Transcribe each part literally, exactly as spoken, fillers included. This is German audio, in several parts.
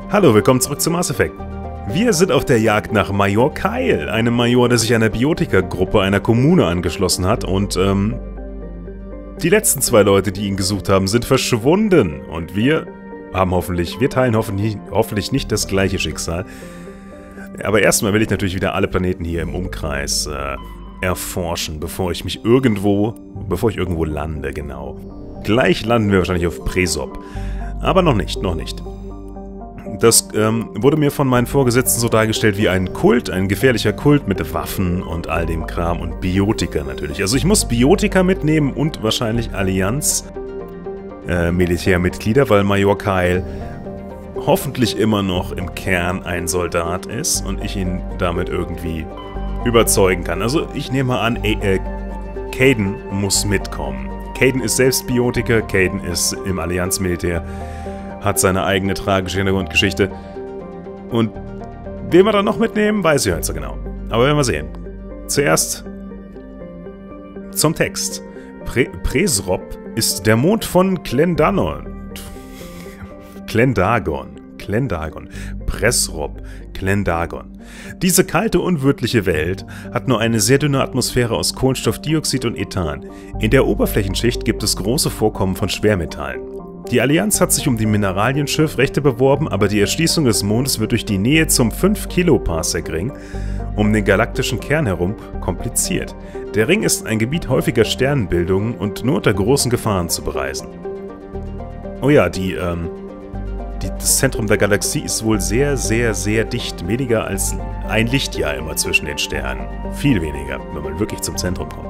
Hallo, willkommen zurück zu Mass Effect. Wir sind auf der Jagd nach Major Kyle, einem Major, der sich einer Biotika-Gruppe einer Kommune angeschlossen hat und, ähm... die letzten zwei Leute, die ihn gesucht haben, sind verschwunden. Und wir haben hoffentlich, wir teilen hoffentlich, hoffentlich nicht das gleiche Schicksal. Aber erstmal will ich natürlich wieder alle Planeten hier im Umkreis äh, erforschen, bevor ich mich irgendwo, bevor ich irgendwo lande, genau. Gleich landen wir wahrscheinlich auf Presop. Aber noch nicht, noch nicht. Das ähm, wurde mir von meinen Vorgesetzten so dargestellt wie ein Kult, ein gefährlicher Kult mit Waffen und all dem Kram und Biotika natürlich. Also ich muss Biotika mitnehmen und wahrscheinlich Allianz äh, Militärmitglieder, weil Major Kyle hoffentlich immer noch im Kern ein Soldat ist und ich ihn damit irgendwie überzeugen kann. Also ich nehme mal an, äh, Kaidan muss mitkommen. Kaidan ist selbst Biotika, Kaidan ist im Allianzmilitär, hat seine eigene tragische Hintergrundgeschichte. Und wen wir dann noch mitnehmen, weiß ich nicht so genau. Aber werden wir sehen. Zuerst zum Text. Pre Presrop ist der Mond von Klendanon. Klendagon. Klendagon. Presrop. Klendagon. Diese kalte, unwirtliche Welt hat nur eine sehr dünne Atmosphäre aus Kohlenstoffdioxid und Ethan. In der Oberflächenschicht gibt es große Vorkommen von Schwermetallen. Die Allianz hat sich um die Mineralienschiff-Rechte beworben, aber die Erschließung des Mondes wird durch die Nähe zum fünf Kiloparsec-Ring um den galaktischen Kern herum kompliziert. Der Ring ist ein Gebiet häufiger Sternenbildungen und nur unter großen Gefahren zu bereisen. Oh ja, die, ähm, die, das Zentrum der Galaxie ist wohl sehr, sehr, sehr dicht. Weniger als ein Lichtjahr immer zwischen den Sternen. Viel weniger, wenn man wirklich zum Zentrum kommt.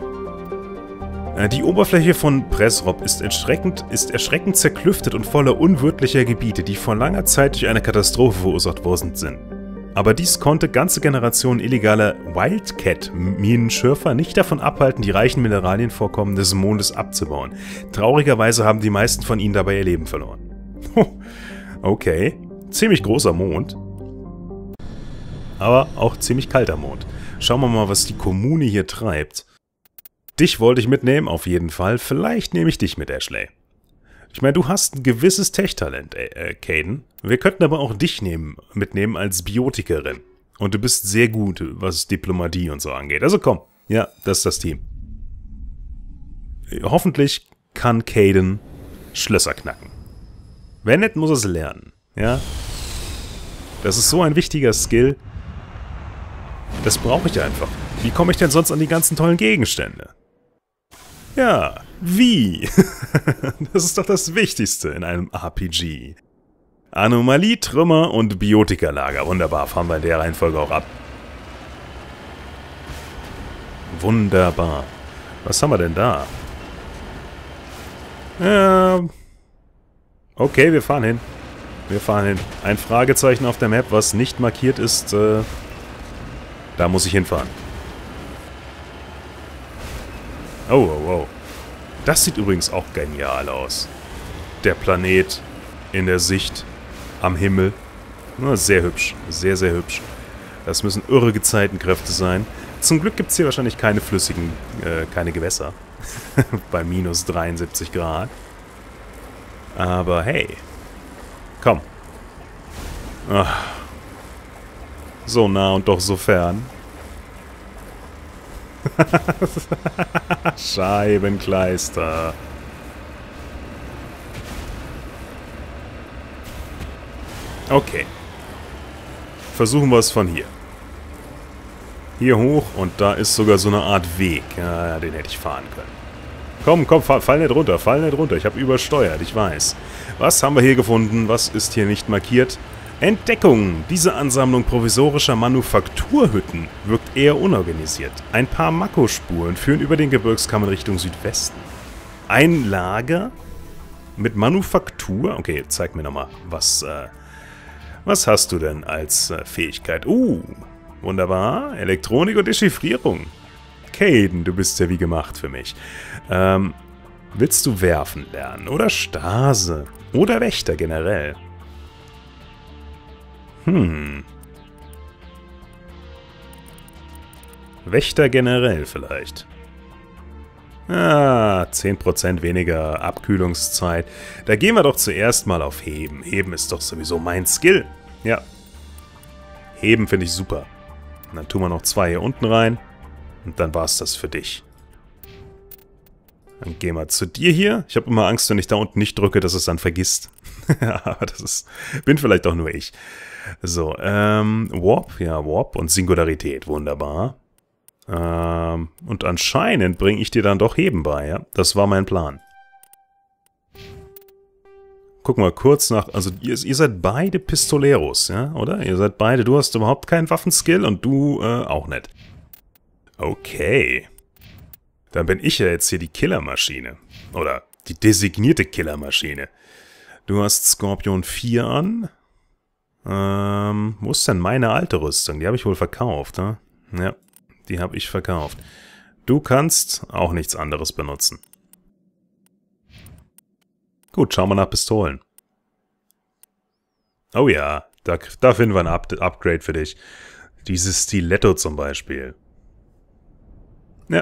Die Oberfläche von Presrop ist erschreckend, ist erschreckend zerklüftet und voller unwirtlicher Gebiete, die vor langer Zeit durch eine Katastrophe verursacht worden sind. Aber dies konnte ganze Generationen illegaler Wildcat-Minenschürfer nicht davon abhalten, die reichen Mineralienvorkommen des Mondes abzubauen. Traurigerweise haben die meisten von ihnen dabei ihr Leben verloren. Okay, ziemlich großer Mond. Aber auch ziemlich kalter Mond. Schauen wir mal, was die Kommune hier treibt. Dich wollte ich mitnehmen, auf jeden Fall. Vielleicht nehme ich dich mit, Ashley. Ich meine, du hast ein gewisses Tech-Talent, äh, Kaidan. Wir könnten aber auch dich nehmen, mitnehmen als Biotikerin. Und du bist sehr gut, was Diplomatie und so angeht. Also komm, ja, das ist das Team. Hoffentlich kann Kaidan Schlösser knacken. Wenn nicht, muss er es lernen. Ja? Das ist so ein wichtiger Skill. Das brauche ich einfach. Wie komme ich denn sonst an die ganzen tollen Gegenstände? Ja, wie? Das ist doch das Wichtigste in einem R P G. Anomalie, Trümmer und Biotika-Lager. Wunderbar, fahren wir in der Reihenfolge auch ab. Wunderbar. Was haben wir denn da? Ähm... Okay, wir fahren hin. Wir fahren hin. Ein Fragezeichen auf der Map, was nicht markiert ist. Äh, da muss ich hinfahren. Oh, oh, oh. Das sieht übrigens auch genial aus. Der Planet in der Sicht am Himmel. Sehr hübsch. Sehr, sehr hübsch. Das müssen irre Gezeitenkräfte sein. Zum Glück gibt es hier wahrscheinlich keine flüssigen, äh, keine Gewässer. Bei minus dreiundsiebzig Grad. Aber hey. Komm. Ach. So nah und doch so fern. Scheibenkleister. Okay. Versuchen wir es von hier. Hier hoch und da ist sogar so eine Art Weg. Ja, den hätte ich fahren können. Komm, komm, fall, fall nicht runter, fall nicht runter. Ich habe übersteuert, ich weiß. Was haben wir hier gefunden? Was ist hier nicht markiert? Entdeckung! Diese Ansammlung provisorischer Manufakturhütten wirkt eher unorganisiert. Ein paar Makospuren führen über den Gebirgskamm in Richtung Südwesten. Ein Lager mit Manufaktur? Okay, zeig mir nochmal, was, äh, was hast du denn als äh, Fähigkeit? Uh, wunderbar. Elektronik und Dechiffrierung. Kaidan, du bist ja wie gemacht für mich. Ähm, willst du werfen lernen? Oder Stase? Oder Wächter generell? Hm. Wächter generell vielleicht. Ah, zehn Prozent weniger Abkühlungszeit. Da gehen wir doch zuerst mal auf Heben. Heben ist doch sowieso mein Skill. Ja. Heben finde ich super. Und dann tun wir noch zwei hier unten rein. Und dann war es das für dich. Dann gehen wir zu dir hier. Ich habe immer Angst, wenn ich da unten nicht drücke, dass es dann vergisst. Aber das ist... Bin vielleicht auch nur ich. So, ähm... Warp, ja, Warp und Singularität. Wunderbar. Ähm, und anscheinend bringe ich dir dann doch Heben bei, ja? Das war mein Plan. Gucken wir kurz nach... Also, ihr, ihr seid beide Pistoleros, ja? Oder? Ihr seid beide... Du hast überhaupt keinen Waffenskill und du äh, auch nicht. Okay. Dann bin ich ja jetzt hier die Killermaschine. Oder die designierte Killermaschine. Du hast Skorpion vier an. Ähm, wo ist denn meine alte Rüstung? Die habe ich wohl verkauft, ne? Ja, die habe ich verkauft. Du kannst auch nichts anderes benutzen. Gut, schauen wir nach Pistolen. Oh ja, da, da finden wir ein Up Upgrade für dich. Dieses Stiletto zum Beispiel. Ja.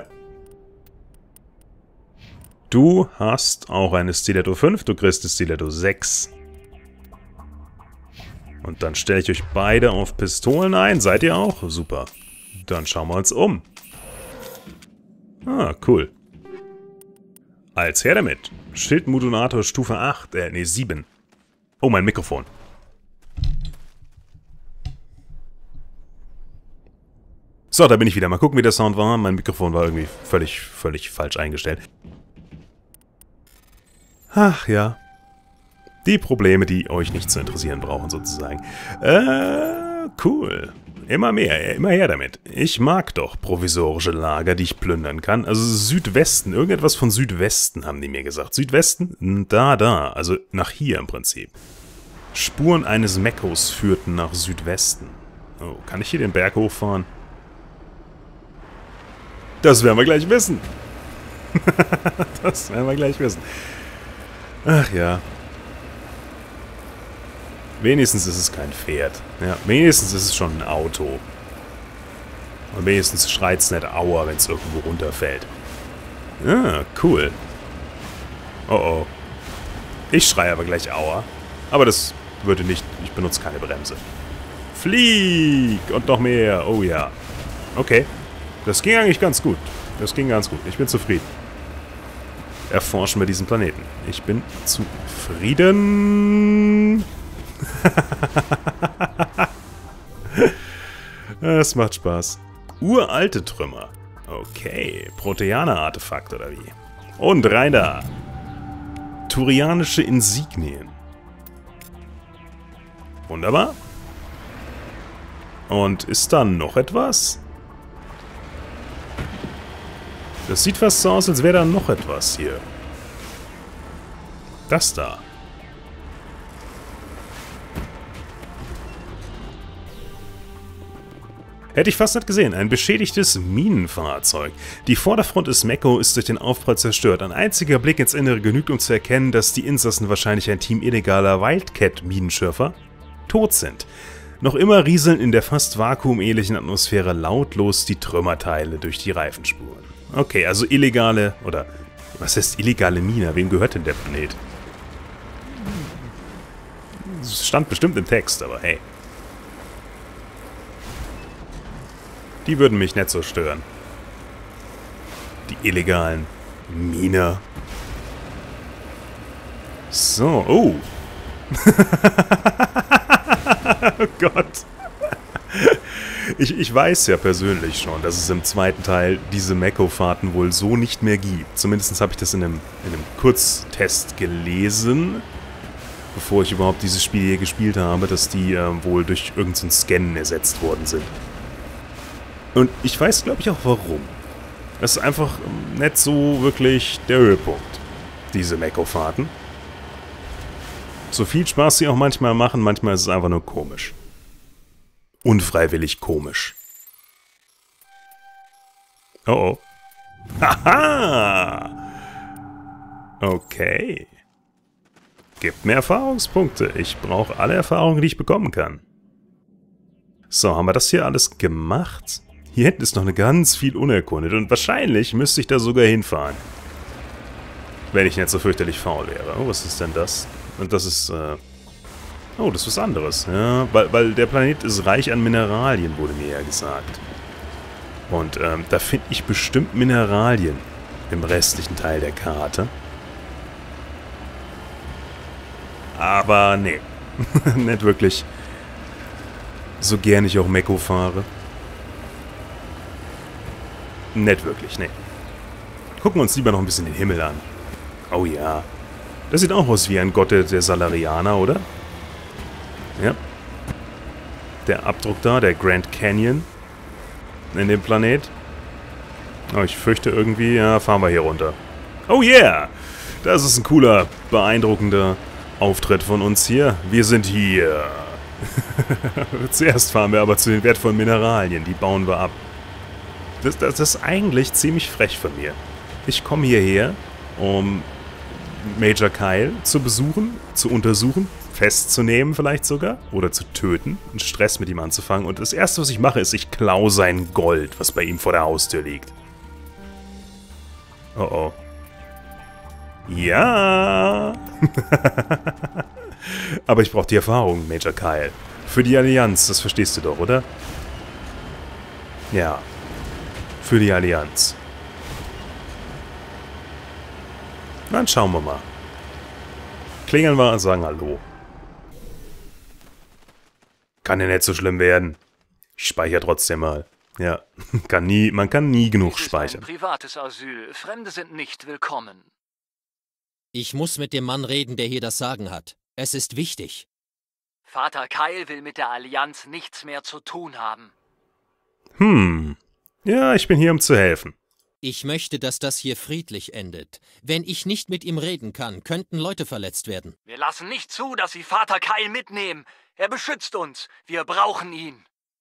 Du hast auch eine Stiletto fünf, du kriegst eine Stiletto sechs. Und dann stelle ich euch beide auf Pistolen ein. Seid ihr auch? Super. Dann schauen wir uns um. Ah, cool. Als her damit. Schildmodulator Stufe acht, äh, nee, sieben. Oh, mein Mikrofon. So, da bin ich wieder. Mal gucken, wie der Sound war. Mein Mikrofon war irgendwie völlig, völlig falsch eingestellt. Ach ja. Die Probleme, die euch nicht zu interessieren brauchen, sozusagen. Äh, cool. Immer mehr, immer her damit. Ich mag doch provisorische Lager, die ich plündern kann. Also Südwesten, irgendetwas von Südwesten haben die mir gesagt. Südwesten? Da, da. Also nach hier im Prinzip. Spuren eines Mechos führten nach Südwesten. Oh, kann ich hier den Berg hochfahren? Das werden wir gleich wissen. Das werden wir gleich wissen. Ach ja. Wenigstens ist es kein Pferd. Ja, wenigstens ist es schon ein Auto. Und wenigstens schreit es nicht Aua, wenn es irgendwo runterfällt. Ah, cool. Oh oh. Ich schreie aber gleich Aua. Aber das würde nicht... Ich benutze keine Bremse. Flieg! Und noch mehr. Oh ja. Okay. Das ging eigentlich ganz gut. Das ging ganz gut. Ich bin zufrieden. Erforschen wir diesen Planeten. Ich bin zufrieden. Es macht Spaß. Uralte Trümmer. Okay. Proteaner-Artefakt oder wie? Und rein da. Turianische Insignien. Wunderbar. Und ist da noch etwas? Das sieht fast so aus, als wäre da noch etwas hier. Das da. Hätte ich fast nicht gesehen. Ein beschädigtes Minenfahrzeug. Die Vorderfront des Mecho ist durch den Aufprall zerstört. Ein einziger Blick ins Innere genügt, um zu erkennen, dass die Insassen wahrscheinlich ein Team illegaler Wildcat-Minenschürfer tot sind. Noch immer rieseln in der fast vakuumähnlichen Atmosphäre lautlos die Trümmerteile durch die Reifenspuren. Okay, also illegale, oder was heißt illegale Miner? Wem gehört denn der Planet? Das stand bestimmt im Text, aber hey. Die würden mich nicht so stören. Die illegalen Miner. So, oh. Oh Gott. Ich, ich weiß ja persönlich schon, dass es im zweiten Teil diese Mecho-Fahrten wohl so nicht mehr gibt. Zumindest habe ich das in einem, in einem Kurztest gelesen, bevor ich überhaupt dieses Spiel hier gespielt habe, dass die äh, wohl durch irgendeinen Scan ersetzt worden sind. Und ich weiß, glaube ich, auch warum. Das ist einfach nicht so wirklich der Höhepunkt, diese Mecho-Fahrten. So viel Spaß sie auch manchmal machen, manchmal ist es einfach nur komisch. Unfreiwillig komisch. Oh oh. Haha! Okay. Gibt mir Erfahrungspunkte. Ich brauche alle Erfahrungen, die ich bekommen kann. So, haben wir das hier alles gemacht? Hier hinten ist noch eine ganz viel unerkundet und wahrscheinlich müsste ich da sogar hinfahren. Wenn ich nicht so fürchterlich faul wäre. Oh, was ist denn das? Und das ist, äh... oh, das ist was anderes. Ja, weil, weil der Planet ist reich an Mineralien, wurde mir ja gesagt. Und, ähm, da finde ich bestimmt Mineralien im restlichen Teil der Karte. Aber, nee. Nicht wirklich. So gern ich auch Mekko fahre. Nicht wirklich, nee. Gucken wir uns lieber noch ein bisschen den Himmel an. Oh ja. Das sieht auch aus wie ein Gott der, der Salarianer, oder? Ja. Der Abdruck da, der Grand Canyon. In dem Planet. Oh, ich fürchte irgendwie, ja, fahren wir hier runter. Oh yeah! Das ist ein cooler, beeindruckender Auftritt von uns hier. Wir sind hier. Zuerst fahren wir aber zu den wertvollen Mineralien. Die bauen wir ab. Das, das, das ist eigentlich ziemlich frech von mir. Ich komme hierher, um Major Kyle zu besuchen, zu untersuchen, festzunehmen vielleicht sogar, oder zu töten, einen Stress mit ihm anzufangen. Und das Erste, was ich mache, ist, ich klaue sein Gold, was bei ihm vor der Haustür liegt. Oh oh. Ja! Aber ich brauche die Erfahrung, Major Kyle. Für die Allianz, das verstehst du doch, oder? Ja. Für die Allianz. Dann schauen wir mal. Klingeln wir und sagen Hallo. Kann ja nicht so schlimm werden. Ich speichere trotzdem mal. Ja, kann nie, man kann nie genug speichern. Dies ist ein privates Asyl. Fremde sind nicht willkommen. Ich muss mit dem Mann reden, der hier das Sagen hat. Es ist wichtig. Vater Kyle will mit der Allianz nichts mehr zu tun haben. Hm. Ja, ich bin hier, um zu helfen. Ich möchte, dass das hier friedlich endet. Wenn ich nicht mit ihm reden kann, könnten Leute verletzt werden. Wir lassen nicht zu, dass Sie Vater Kyle mitnehmen. Er beschützt uns. Wir brauchen ihn.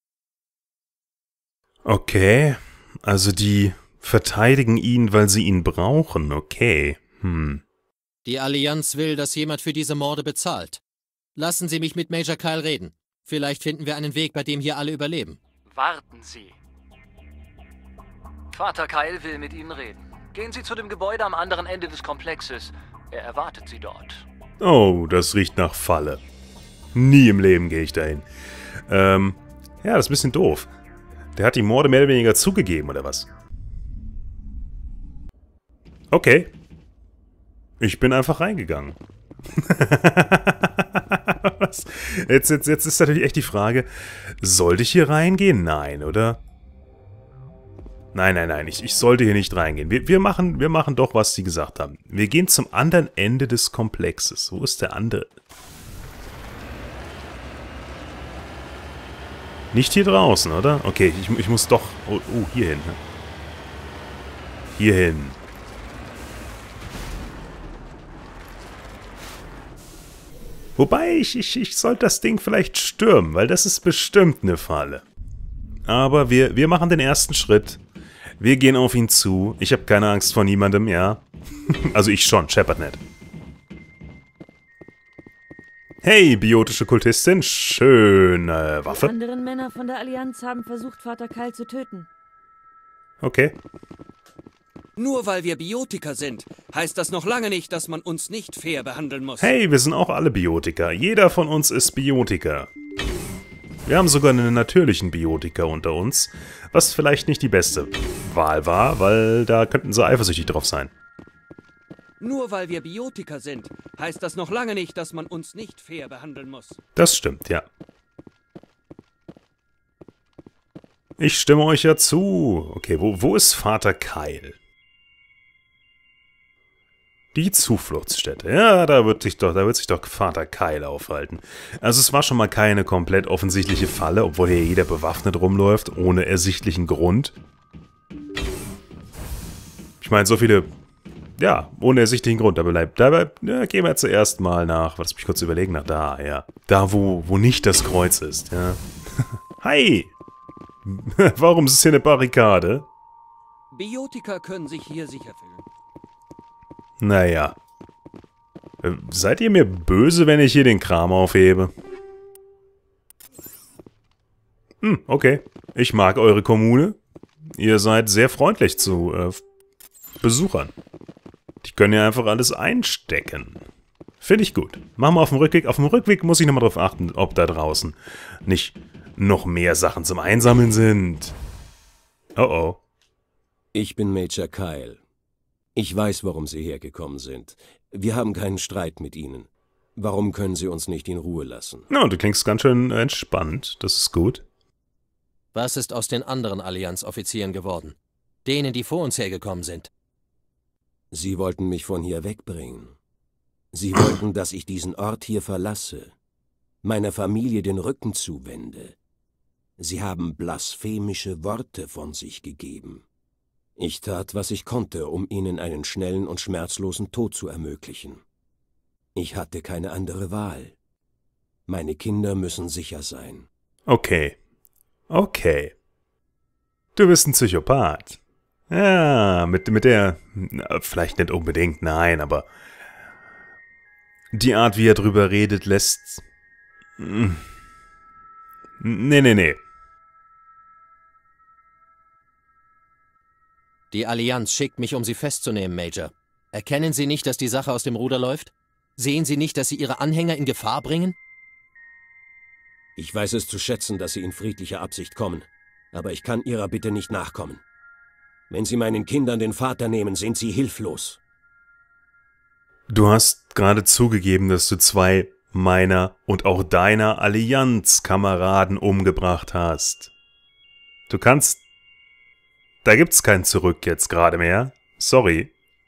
Okay. Also die verteidigen ihn, weil sie ihn brauchen. Okay. Hm. Die Allianz will, dass jemand für diese Morde bezahlt. Lassen Sie mich mit Major Kyle reden. Vielleicht finden wir einen Weg, bei dem hier alle überleben. Warten Sie. Vater Kyle will mit Ihnen reden. Gehen Sie zu dem Gebäude am anderen Ende des Komplexes. Er erwartet Sie dort. Oh, das riecht nach Falle. Nie im Leben gehe ich dahin. Ähm, ja, das ist ein bisschen doof. Der hat die Morde mehr oder weniger zugegeben, oder was? Okay. Ich bin einfach reingegangen. Was? Jetzt, jetzt, jetzt ist natürlich echt die Frage, sollte ich hier reingehen? Nein, oder? Nein, nein, nein, ich, ich sollte hier nicht reingehen. Wir, wir, machen, wir machen doch, was sie gesagt haben. Wir gehen zum anderen Ende des Komplexes. Wo ist der andere? Nicht hier draußen, oder? Okay, ich, ich muss doch... Oh, oh, hier hin. Hier hin. Wobei, ich, ich, ich sollte das Ding vielleicht stürmen, weil das ist bestimmt eine Falle. Aber wir, wir machen den ersten Schritt. Wir gehen auf ihn zu. Ich habe keine Angst vor niemandem, ja. Also ich schon, Shepard nicht. Hey, biotische Kultistin, schöne Waffe. Die anderen Männer von der Allianz haben versucht, Vater Kyle zu töten. Okay. Nur weil wir Biotiker sind, heißt das noch lange nicht, dass man uns nicht fair behandeln muss. Hey, wir sind auch alle Biotiker. Jeder von uns ist Biotiker. Wir haben sogar einen natürlichen Biotiker unter uns, was vielleicht nicht die beste Wahl war, weil da könnten sie eifersüchtig drauf sein. Nur weil wir Biotiker sind, heißt das noch lange nicht, dass man uns nicht fair behandeln muss. Das stimmt, ja. Ich stimme euch ja zu. Okay, wo, wo ist Vater Kyle? Die Zufluchtsstätte. Ja, da wird sich doch, da wird sich doch Vater Kyle aufhalten. Also es war schon mal keine komplett offensichtliche Falle, obwohl hier jeder bewaffnet rumläuft, ohne ersichtlichen Grund. Ich meine, so viele... Ja, ohne ersichtlichen Grund. Aber bleibt, dabei ja, gehen wir zuerst mal nach... Lass mich kurz überlegen, nach da, ja. Da, wo, wo nicht das Kreuz ist, ja. Hi! Warum ist es hier eine Barrikade? Biotiker können sich hier sicher fühlen. Naja. Äh, seid ihr mir böse, wenn ich hier den Kram aufhebe? Hm, okay. Ich mag eure Kommune. Ihr seid sehr freundlich zu äh, Besuchern. Die können ja einfach alles einstecken. Finde ich gut. Machen wir auf dem Rückweg. Auf dem Rückweg muss ich nochmal darauf achten, ob da draußen nicht noch mehr Sachen zum Einsammeln sind. Oh oh. Ich bin Major Kyle. Ich weiß, warum Sie hergekommen sind. Wir haben keinen Streit mit Ihnen. Warum können Sie uns nicht in Ruhe lassen? Na, du klingst ganz schön entspannt. Das ist gut. Was ist aus den anderen Allianz-Offizieren geworden? Denen, die vor uns hergekommen sind? Sie wollten mich von hier wegbringen. Sie wollten, dass ich diesen Ort hier verlasse, meiner Familie den Rücken zuwende. Sie haben blasphemische Worte von sich gegeben. Ich tat, was ich konnte, um ihnen einen schnellen und schmerzlosen Tod zu ermöglichen. Ich hatte keine andere Wahl. Meine Kinder müssen sicher sein. Okay. Okay. Du bist ein Psychopath. Ja, mit, mit der... Vielleicht nicht unbedingt, nein, aber... Die Art, wie er drüber redet, lässt... Nee, nee, nee. Die Allianz schickt mich, um Sie festzunehmen, Major. Erkennen Sie nicht, dass die Sache aus dem Ruder läuft? Sehen Sie nicht, dass Sie Ihre Anhänger in Gefahr bringen? Ich weiß es zu schätzen, dass Sie in friedlicher Absicht kommen, aber ich kann Ihrer Bitte nicht nachkommen. Wenn Sie meinen Kindern den Vater nehmen, sind sie hilflos. Du hast gerade zugegeben, dass du zwei meiner und auch deiner Allianz-Kameraden umgebracht hast. Du kannst... Da gibt's kein Zurück jetzt gerade mehr. Sorry.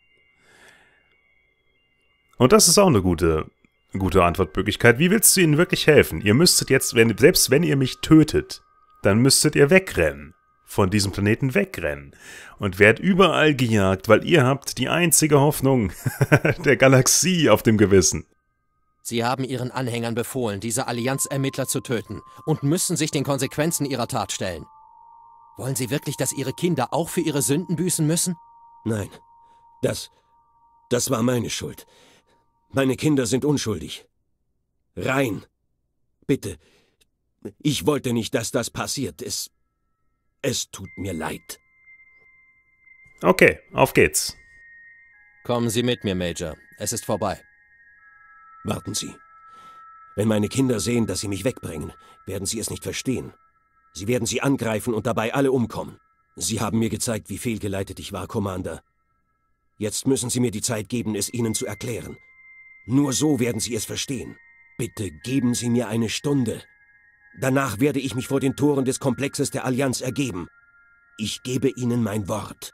Und das ist auch eine gute, gute Antwortmöglichkeit. Wie willst du ihnen wirklich helfen? Ihr müsstet jetzt, wenn, selbst wenn ihr mich tötet, dann müsstet ihr wegrennen. Von diesem Planeten wegrennen. Und werdet überall gejagt, weil ihr habt die einzige Hoffnung der Galaxie auf dem Gewissen. Sie haben Ihren Anhängern befohlen, diese Allianz-Ermittler zu töten und müssen sich den Konsequenzen ihrer Tat stellen. Wollen Sie wirklich, dass Ihre Kinder auch für ihre Sünden büßen müssen? Nein, das... das war meine Schuld. Meine Kinder sind unschuldig. Rein. Bitte. Ich wollte nicht, dass das passiert. Es... es tut mir leid. Okay, auf geht's. Kommen Sie mit mir, Major. Es ist vorbei. Warten Sie. Wenn meine Kinder sehen, dass Sie mich wegbringen, werden sie es nicht verstehen. Sie werden sie angreifen und dabei alle umkommen. Sie haben mir gezeigt, wie fehlgeleitet ich war, Commander. Jetzt müssen Sie mir die Zeit geben, es Ihnen zu erklären. Nur so werden Sie es verstehen. Bitte geben Sie mir eine Stunde. Danach werde ich mich vor den Toren des Komplexes der Allianz ergeben. Ich gebe Ihnen mein Wort.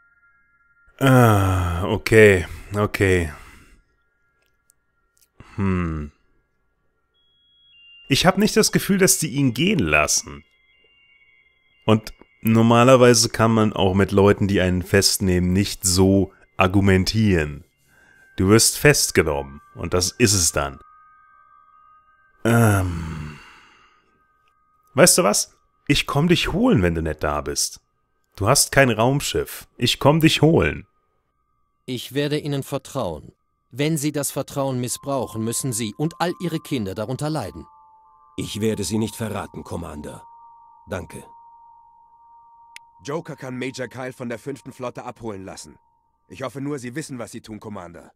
Ah, okay, okay. Hm. Ich habe nicht das Gefühl, dass die ihn gehen lassen. Und normalerweise kann man auch mit Leuten, die einen festnehmen, nicht so argumentieren. Du wirst festgenommen und das ist es dann. Ähm. Weißt du was? Ich komm dich holen, wenn du nicht da bist. Du hast kein Raumschiff. Ich komm dich holen. Ich werde Ihnen vertrauen. Wenn Sie das Vertrauen missbrauchen, müssen Sie und all Ihre Kinder darunter leiden. Ich werde Sie nicht verraten, Commander. Danke. Joker kann Major Kyle von der fünften Flotte abholen lassen. Ich hoffe nur, Sie wissen, was Sie tun, Commander.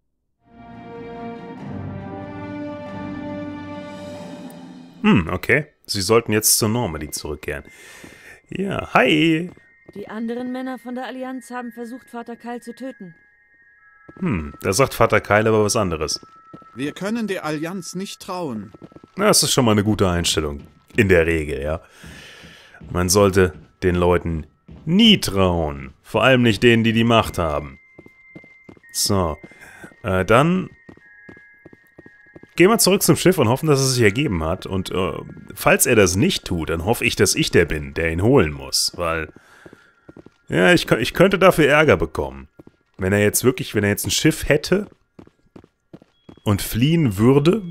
Hm, okay. Sie sollten jetzt zur Normandy zurückkehren. Ja, hi. Die anderen Männer von der Allianz haben versucht, Vater Kyle zu töten. Hm, da sagt Vater Kyle aber was anderes. Wir können der Allianz nicht trauen. Na, das ist schon mal eine gute Einstellung. In der Regel, ja. Man sollte den Leuten nie trauen. Vor allem nicht denen, die die Macht haben. So, äh, dann gehen wir zurück zum Schiff und hoffen, dass es sich ergeben hat. Und äh, falls er das nicht tut, dann hoffe ich, dass ich der bin, der ihn holen muss. Weil, ja, ich, ich könnte dafür Ärger bekommen. Wenn er jetzt wirklich, wenn er jetzt ein Schiff hätte und fliehen würde,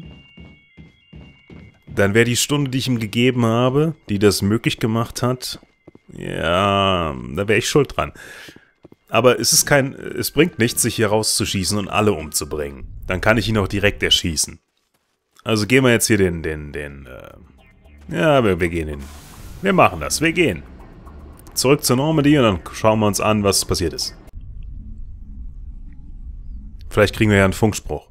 dann wäre die Stunde, die ich ihm gegeben habe, die das möglich gemacht hat, ja, da wäre ich schuld dran. Aber es ist kein, es bringt nichts, sich hier rauszuschießen und alle umzubringen. Dann kann ich ihn auch direkt erschießen. Also gehen wir jetzt hier den, den, den, äh, ja, wir, wir gehen hin. Wir machen das, wir gehen. Zurück zur Normandy und dann schauen wir uns an, was passiert ist. Vielleicht kriegen wir ja einen Funkspruch.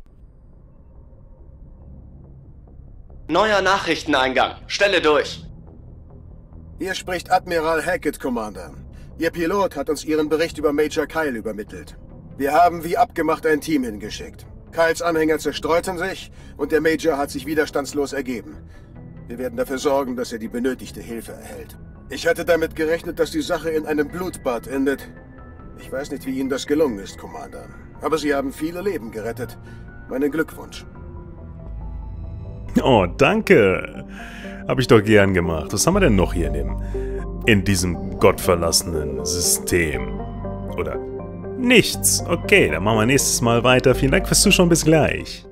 Neuer Nachrichteneingang. Stelle durch. Hier spricht Admiral Hackett, Commander. Ihr Pilot hat uns Ihren Bericht über Major Kyle übermittelt. Wir haben wie abgemacht ein Team hingeschickt. Kyles Anhänger zerstreuten sich und der Major hat sich widerstandslos ergeben. Wir werden dafür sorgen, dass er die benötigte Hilfe erhält. Ich hatte damit gerechnet, dass die Sache in einem Blutbad endet. Ich weiß nicht, wie Ihnen das gelungen ist, Commander. Aber Sie haben viele Leben gerettet. Meinen Glückwunsch. Oh, danke. Hab ich doch gern gemacht. Was haben wir denn noch hier in, dem, in diesem gottverlassenen System? Oder nichts. Okay, dann machen wir nächstes Mal weiter. Vielen Dank fürs Zuschauen. Bis gleich.